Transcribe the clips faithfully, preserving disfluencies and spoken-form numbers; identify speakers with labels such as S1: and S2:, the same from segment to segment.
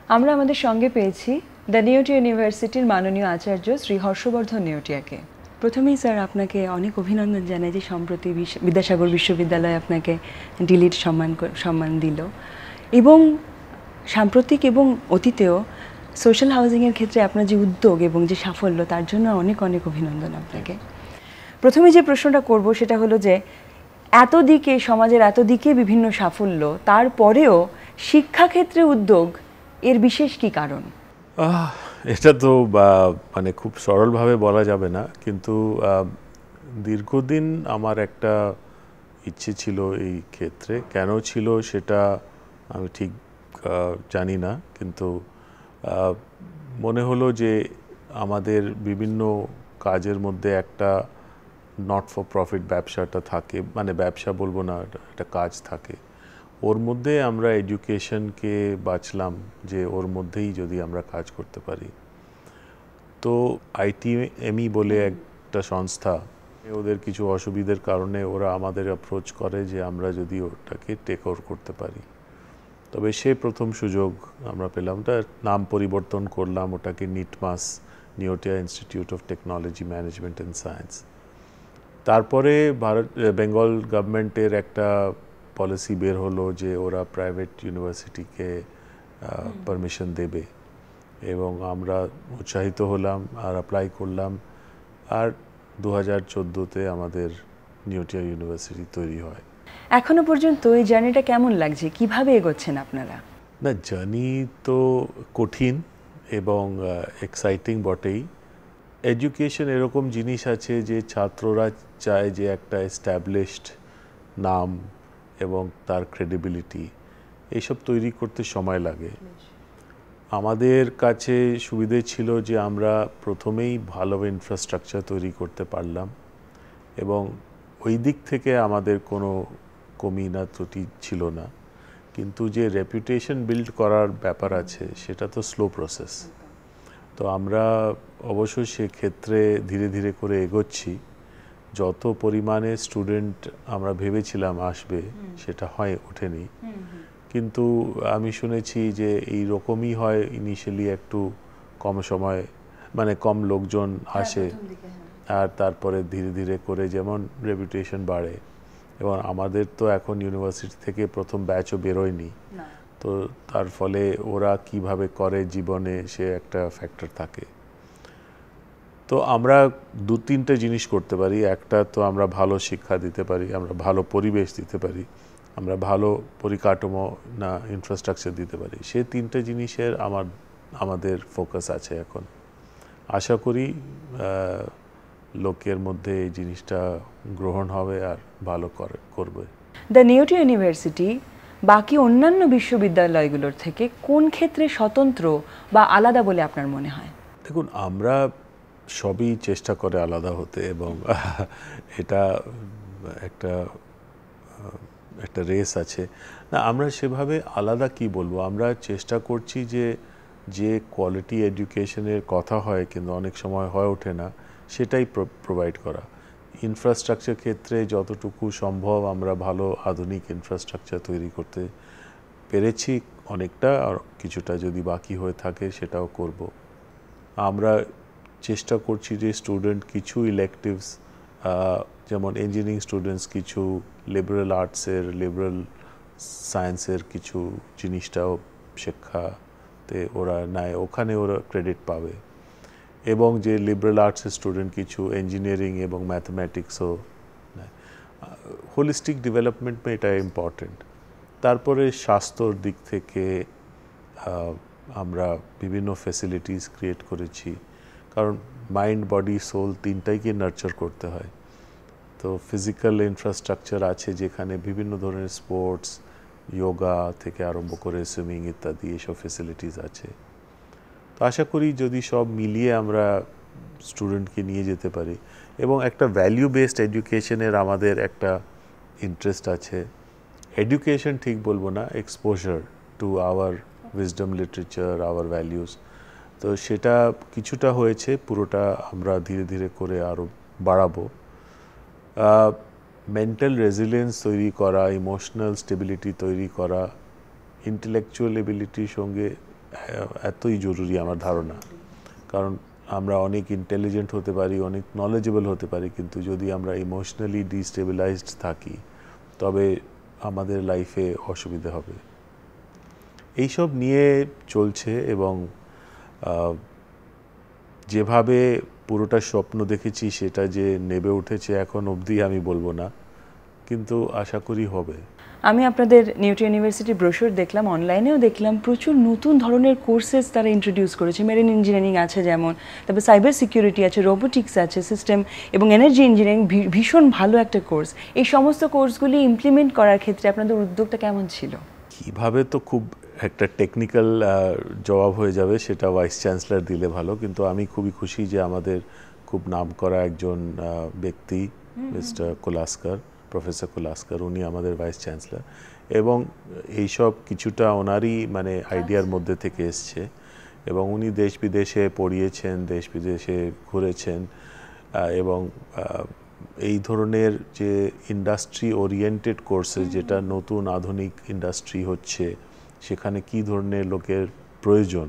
S1: আমরা আমাদের সঙ্গে পেয়েছি দ্য নিওটিয়া ইউনিভার্সিটির মাননীয় আচার্য শ্রী হর্ষবর্ধন নেওটিয়াকে। প্রথমেই স্যার আপনাকে অনেক অভিনন্দন জানাই যে সম্প্রতি বিদ্যাসাগর বিশ্ববিদ্যালয় আপনাকে ডিলিট সম্মান সম্মান দিল, এবং সাম্প্রতিক এবং অতীতেও সোশ্যাল হাউজিংয়ের ক্ষেত্রে আপনার যে উদ্যোগ এবং যে সাফল্য, তার জন্য অনেক অনেক অভিনন্দন আপনাকে। প্রথমে যে প্রশ্নটা করব সেটা হলো যে এত দিকে সমাজের এত দিকে বিভিন্ন সাফল্য, তারপরেও শিক্ষাক্ষেত্রে উদ্যোগ, এর বিশেষ কি কারণ?
S2: এটা তো মানে খুব সরলভাবে বলা যাবে না, কিন্তু দীর্ঘদিন আমার একটা ইচ্ছে ছিল এই ক্ষেত্রে। কেন ছিল সেটা আমি ঠিক জানি না, কিন্তু মনে হলো যে আমাদের বিভিন্ন কাজের মধ্যে একটা নট ফর প্রফিট ব্যবসাটা থাকে, মানে ব্যবসা বলবো না, একটা কাজ থাকে। ওর মধ্যে আমরা এডুকেশনকে বাঁচলাম যে ওর মধ্যেই যদি আমরা কাজ করতে পারি। তো আইটিএমই বলে একটা সংস্থা, ওদের কিছু অসুবিধার কারণে ওরা আমাদের অ্যাপ্রোচ করে যে আমরা যদি ওটাকে টেক ওভার করতে পারি। তবে সে প্রথম সুযোগ আমরা পেলাম, তার নাম পরিবর্তন করলাম, ওটাকে NITMAS, Neotia institute of technology management and science. তারপরে ভারত বেঙ্গল গভর্নমেন্টের একটা পলিসি বের হলো যে ওরা প্রাইভেট ইউনিভার্সিটিকে পারমিশন দেবে, এবং আমরা উৎসাহিত হলাম আর অ্যাপ্লাই করলাম। আর দু হাজার চোদ্দোতে আমাদের নিওটিয়া ইউনিভার্সিটি তৈরি হয়।
S1: এখনো পর্যন্ত এই জার্নিটা কেমন লাগছে, কিভাবে এগোচ্ছেন আপনারা?
S2: না, জার্নি তো কঠিন এবং এক্সাইটিং বটেই। এডুকেশন এরকম জিনিস আছে যে ছাত্ররা চায় যে একটা এস্টাবলিশড নাম এবং তার ক্রেডিবিলিটি, এইসব তৈরি করতে সময় লাগে। আমাদের কাছে সুবিধে ছিল যে আমরা প্রথমেই ভালো ইনফ্রাস্ট্রাকচার তৈরি করতে পারলাম, এবং ওই দিক থেকে আমাদের কোনো কমি না ত্রুটি ছিল না। কিন্তু যে রেপুটেশন বিল্ড করার ব্যাপার আছে সেটা তো স্লো প্রসেস। তো আমরা অবশ্যই সেক্ষেত্রে ধীরে ধীরে করে এগোচ্ছি। যত পরিমাণে স্টুডেন্ট আমরা ভেবেছিলাম আসবে সেটা হয় ওঠেনি, কিন্তু আমি শুনেছি যে এই রকমই হয়, ইনিশিয়ালি একটু কম সময়, মানে কম লোকজন আসে, আর তারপরে ধীরে ধীরে করে যেমন রেপুটেশন বাড়ে। এবং আমাদের তো এখন ইউনিভার্সিটি থেকে প্রথম ব্যাচও বেরোয়নি, তো তার ফলে ওরা কিভাবে করে জীবনে সে একটা ফ্যাক্টর থাকে। তো আমরা দু তিনটে জিনিস করতে পারি। একটা তো আমরা ভালো শিক্ষা দিতে পারি, আমরা ভালো পরিবেশ দিতে পারি, আমরা ভালো পরিকাঠামো না ইনফ্রাস্ট্রাকচার দিতে পারি। সেই তিনটে জিনিসের আমার আমাদের ফোকাস আছে এখন। আশা করি লোকের মধ্যে এই জিনিসটা গ্রহণ হবে আর ভালো করে করবে।
S1: দ্য নিওটিয়া ইউনিভার্সিটি বাকি অন্যান্য বিশ্ববিদ্যালয়গুলোর থেকে কোন ক্ষেত্রে স্বতন্ত্র বা আলাদা বলে আপনার মনে হয়?
S2: দেখুন, আমরা সবই চেষ্টা করে আলাদা হতে, এবং এটা একটা একটা রেস আছে না, আমরা সেভাবে আলাদা কি বলবো, আমরা চেষ্টা করছি যে যে কোয়ালিটি এডুকেশনের কথা হয় কিন্তু অনেক সময় হয়ে ওঠে না, সেটাই প্রোভাইড করা। ইনফ্রাস্ট্রাকচার ক্ষেত্রে যতটুকু সম্ভব আমরা ভালো আধুনিক ইনফ্রাস্ট্রাকচার তৈরি করতে পেরেছি অনেকটা, আর কিছুটা যদি বাকি হয়ে থাকে সেটাও করব। আমরা চেষ্টা করছি যে স্টুডেন্ট কিছু ইলেকটিভস, যেমন ইঞ্জিনিয়ারিং স্টুডেন্টস কিছু, লিবারেল আর্টসের, লিবারেল সায়েন্সের কিছু জিনিসটাও শিক্ষাতে ওরা নেয়, ওখানে ওরা ক্রেডিট পাবে। এবং যে লিবারেল আর্টসের স্টুডেন্ট কিছু ইঞ্জিনিয়ারিং এবং ম্যাথমেটিক্সও নেয়। হোলিস্টিক ডেভেলপমেন্ট মে এটা ইম্পর্টেন্ট। তারপরে স্বাস্থ্যর দিক থেকে আমরা বিভিন্ন ফ্যাসিলিটিস ক্রিয়েট করেছি, কারণ মাইন্ড, বডি, সোল তিনটাইকে নার্চার করতে হয়। তো ফিজিক্যাল ইনফ্রাস্ট্রাকচার আছে যেখানে বিভিন্ন ধরনের স্পোর্টস, যোগা থেকে আরম্ভ করে সুইমিং ইত্যাদি এসব ফ্যাসিলিটিস আছে। তো আশা করি যদি সব মিলিয়ে আমরা স্টুডেন্টকে নিয়ে যেতে পারি, এবং একটা ভ্যালিউ বেসড এডুকেশনের আমাদের একটা ইন্টারেস্ট আছে। এডুকেশন ঠিক বলবো না, exposure to our wisdom, literature, our values. তো সেটা কিছুটা হয়েছে, পুরোটা আমরা ধীরে ধীরে করে আরও বাড়াবো। মেন্টাল রেজিলিয়েন্স তৈরি করা, ইমোশনাল স্টেবিলিটি তৈরি করা, ইন্টেলেকচুয়াল এবিলিটির সঙ্গে এতই জরুরি আমার ধারণা। কারণ আমরা অনেক ইন্টেলিজেন্ট হতে পারি, অনেক নলেজেবল হতে পারি, কিন্তু যদি আমরা ইমোশনালি ডিস্টেবিলাইজড থাকি তবে আমাদের লাইফে অসুবিধা হবে। এইসব নিয়ে চলছে এবং যেভাবে পুরোটা স্বপ্ন দেখেছি সেটা যে নেবে উঠেছে এখন অবধি আমি বলবো না, কিন্তু আশা করি হবে।
S1: আমি আপনাদের নিউটিয়া ইউনিভার্সিটির ব্রোশার দেখলাম, অনলাইনেও দেখলাম, প্রচুর নতুন ধরনের কোর্সেস তারা ইন্ট্রোডিউস করেছে। মেরিন ইঞ্জিনিয়ারিং আছে যেমন, তারপর সাইবার সিকিউরিটি আছে, রোবোটিক্স আছে, সিস্টেম এবং এনার্জি ইঞ্জিনিয়ারিং ভীষণ ভালো একটা কোর্স। এই সমস্ত কোর্সগুলি ইমপ্লিমেন্ট করার ক্ষেত্রে আপনাদের উদ্যোগটা কেমন ছিল?
S2: কীভাবে তো খুব একটা টেকনিক্যাল জবাব হয়ে যাবে, সেটা ভাইস চ্যান্সেলর দিলে ভালো, কিন্তু আমি খুবই খুশি যে আমাদের খুব নামকরা একজন ব্যক্তি মিস্টার কোলাস্কার, প্রফেসর কোলাস্কার, উনি আমাদের ভাইস চ্যান্সেলর, এবং এইসব কিছুটা ওনারই মানে আইডিয়ার মধ্যে থেকে এসছে, এবং উনি দেশ বিদেশে পড়িয়েছেন, দেশ বিদেশে ঘুরেছেন, এবং এই ধরনের যে ইন্ডাস্ট্রি ওরিয়েন্টেড কোর্সেস, যেটা নতুন আধুনিক ইন্ডাস্ট্রি হচ্ছে সেখানে কি ধরনের লোকের প্রয়োজন,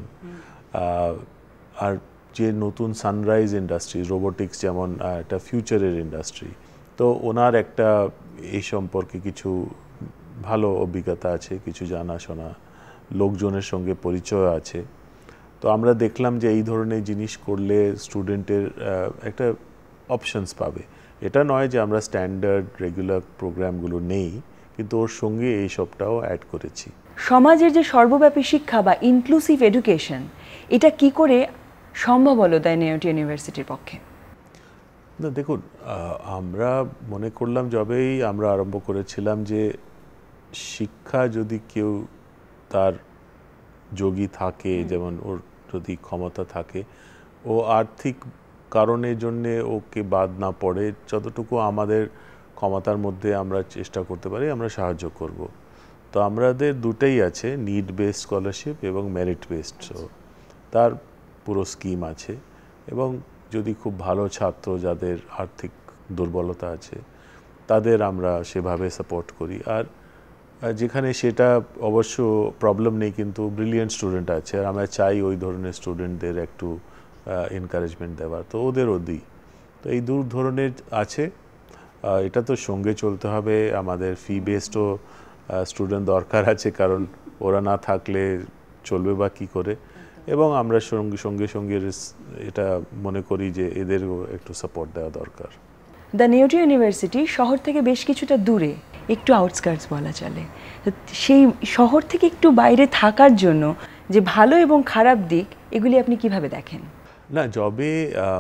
S2: আর যে নতুন সানরাইজ ইন্ডাস্ট্রি, রোবোটিক্স যেমন একটা ফিউচারের ইন্ডাস্ট্রি, তো ওনার একটা এই সম্পর্কে কিছু ভালো অভিজ্ঞতা আছে, কিছু জানাশোনা লোকজনের সঙ্গে পরিচয় আছে। তো আমরা দেখলাম যে এই ধরনের জিনিস করলে স্টুডেন্টের একটা অপশনস পাবে। এটা নয় যে আমরা স্ট্যান্ডার্ড রেগুলার প্রোগ্রামগুলো নেই, কিন্তু ওর সঙ্গে এই সবটাও অ্যাড করেছি।
S1: সমাজের যে সর্বব্যাপী শিক্ষা বা ইনক্লুসিভ এডুকেশন, এটা কি করে সম্ভব হলো তাই নেওটিয়া ইউনিভার্সিটির পক্ষে?
S2: না দেখুন, আমরা মনে করলাম যবেই আমরা আরম্ভ করেছিলাম যে শিক্ষা যদি কেউ তার যোগী থাকে, যেমন ওর যদি ক্ষমতা থাকে, ও আর্থিক কারণের জন্যে ওকে বাদ না পড়ে, যতটুকু আমাদের ক্ষমতার মধ্যে আমরা চেষ্টা করতে পারি আমরা সাহায্য করব। তো আমাদের দুটোই আছে, নিড বেসড স্কলারশিপ এবং মেরিট বেসড। সো তার পুরো স্কিম আছে, এবং যদি খুব ভালো ছাত্র যাদের আর্থিক দুর্বলতা আছে তাদের আমরা সেভাবে সাপোর্ট করি। আর যেখানে সেটা অবশ্য প্রবলেম নেই, কিন্তু ব্রিলিয়েন্ট স্টুডেন্ট আছে, আর আমরা চাই ওই ধরনের স্টুডেন্টদের একটু এনকারেজমেন্ট দেওয়ার, তো ওদেরও দিই। তো এই দু ধরনের আছে, এটা তো সঙ্গে চলতে হবে। আমাদের ফি বেসডও স্টুডেন্ট দরকার আছে, কারণ ওরা না থাকলে চলবে বা কী করে, এবং আমরা সঙ্গে সঙ্গে সঙ্গে এটা মনে করি যে এদেরও একটু সাপোর্ট দেওয়া দরকার।
S1: দ্য নেওটিয়া ইউনিভার্সিটি শহর থেকে বেশ কিছুটা দূরে, একটু আউটস্কার্টস বলা চলে। সেই শহর থেকে একটু বাইরে থাকার জন্য যে ভালো এবং খারাপ দিক, এগুলি আপনি কিভাবে দেখেন?
S2: না, যবে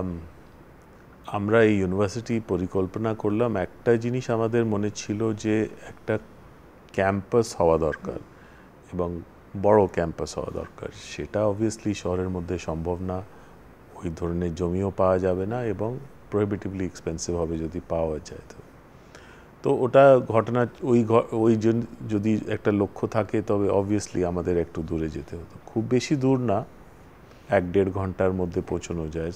S2: আমরা এই ইউনিভার্সিটি পরিকল্পনা করলাম, একটা জিনিস আমাদের মনে ছিল যে একটা ক্যাম্পাস হওয়া দরকার, এবং বড় ক্যাম্পাস হওয়া দরকার। সেটা অবভিয়াসলি শহরের মধ্যে সম্ভব না, ওই ধরনের জমিও পাওয়া যাবে না, এবং প্রহিবিটিভলি এক্সপেন্সিভ হবে যদি পাওয়া যায়। তো তো ওটা ঘটনা, ওই ওই যদি একটা লক্ষ্য থাকে তবে অবভিয়াসলি আমাদের একটু দূরে যেতে হতো। খুব বেশি দূর না, এক দেড় ঘন্টার মধ্যে পৌঁছানো যায়।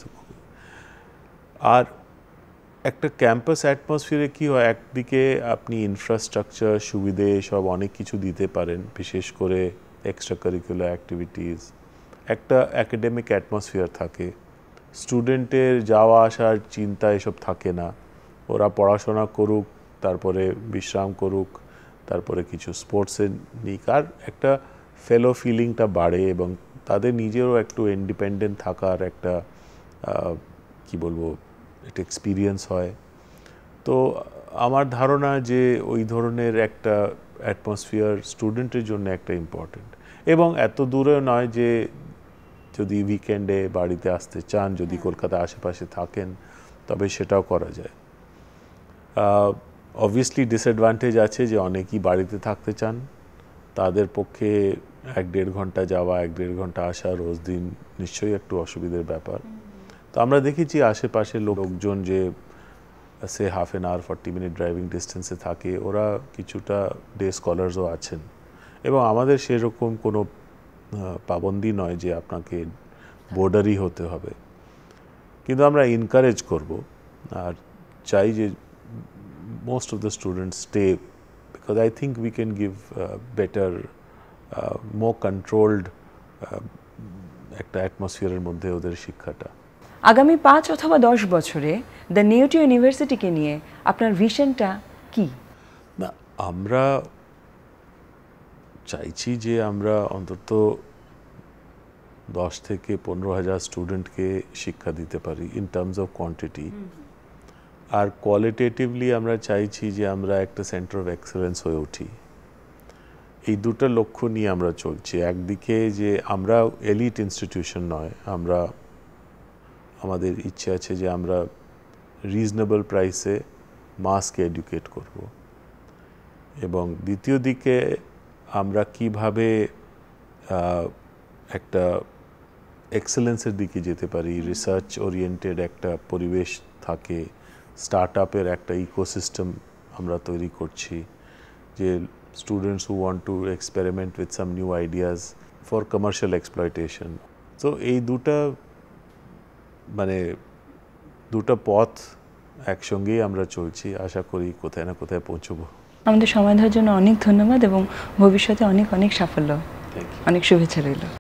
S2: আর একটা ক্যাম্পাস অ্যাটমসফিয়ারে কী হয়, একদিকে আপনি ইনফ্রাস্ট্রাকচার, সুবিধে সব অনেক কিছু দিতে পারেন, বিশেষ করে এক্সট্রা কারিকুলার অ্যাক্টিভিটিস, একটা অ্যাকাডেমিক অ্যাটমসফিয়ার থাকে, স্টুডেন্টের যাওয়া আসার চিন্তা এসব থাকে না, ওরা পড়াশোনা করুক, তারপরে বিশ্রাম করুক, তারপরে কিছু স্পোর্টসে নিক, আর একটা ফেলো ফিলিংটা বাড়ে, এবং তাদের নিজেরও একটু ইন্ডিপেন্ডেন্ট থাকার একটা কি বলবো একটা এক্সপিরিয়েন্স হয়। তো আমার ধারণা যে ওই ধরনের একটা অ্যাটমসফিয়ার স্টুডেন্টের জন্য একটা ইম্পর্টেন্ট, এবং এত দূরে নয় যে যদি উইকেন্ডে বাড়িতে আসতে চান, যদি কলকাতা আশেপাশে থাকেন তবে সেটাও করা যায়। অবভিয়াসলি ডিসঅ্যাডভান্টেজ আছে যে অনেকেই বাড়িতে থাকতে চান, তাদের পক্ষে এক দেড় ঘন্টা যাওয়া, এক দেড় ঘন্টা আসা রোজ দিন নিশ্চয়ই একটু অসুবিধার ব্যাপার। তো আমরা দেখেছি আশেপাশে লোকজন যে সে half an hour forty minute driving ডিস্টেন্সে থাকে, ওরা কিছুটা ডে স্কলার্সও আছেন, এবং আমাদের সেরকম কোনো পাবন্দি নয় যে আপনাকে বোর্ডারই হতে হবে, কিন্তু আমরা এনকারেজ করব আর চাই যে most of the students stay, because I think we can give uh, better, uh, more controlled একটা অ্যাটমসফিয়ারের মধ্যে ওদের শিক্ষাটা।
S1: আগামী পাঁচ অথবা দশ বছরে দ্য নিউটিয়া ইউনিভার্সিটিকে নিয়ে আপনার ভিশনটা কি?
S2: না, আমরা চাইছি যে আমরা অন্তত দশ থেকে পনেরো হাজার স্টুডেন্টকে শিক্ষা দিতে পারি ইন টার্মস অফ কোয়ান্টিটি, আর কোয়ালিটেটিভলি আমরা চাইছি যে আমরা একটা সেন্টার অফ এক্সেলেন্স হয়ে উঠি। এই দুটো লক্ষ্য নিয়ে আমরা চলছি। একদিকে যে আমরা এলিট ইনস্টিটিউশন নয়, আমরা আমাদের ইচ্ছে আছে যে আমরা রিজনেবল প্রাইসে মাসকে এডুকেট করব, এবং দ্বিতীয় দিকে আমরা কিভাবে একটা এক্সেলেন্সের দিকে যেতে পারি, রিসার্চ ওরিয়েন্টেড একটা পরিবেশ থাকে, স্টার্ট আপের একটা ইকোসিস্টেম আমরা তৈরি করছি, যে students who want to experiment with some new ideas for commercial exploitation. So এই দুটা মানে দুটা পথ একসঙ্গেই আমরা চলছি, আশা করি কোথায় না কোথায় পৌঁছবো।
S1: আমাদের সময় দেওয়ার জন্য অনেক ধন্যবাদ এবং ভবিষ্যতে অনেক অনেক সাফল্য, অনেক শুভেচ্ছা রইল।